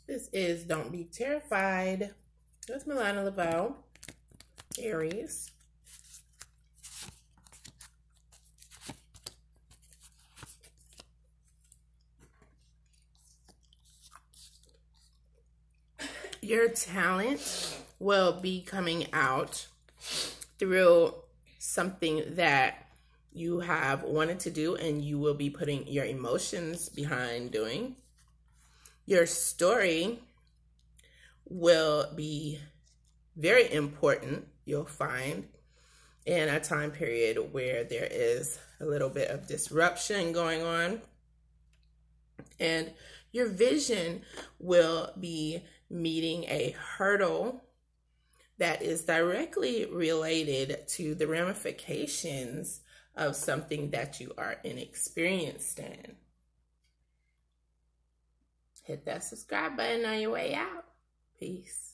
This is Don't Be Terrified. That's Milana Laveau, Aries. Your talent will be coming out through something that you have wanted to do and you will be putting your emotions behind doing. Your story will be very important, you'll find, in a time period where there is a little bit of disruption going on. And your vision will be meeting a hurdle that is directly related to the ramifications of something that you are inexperienced in. Hit that subscribe button on your way out. Peace.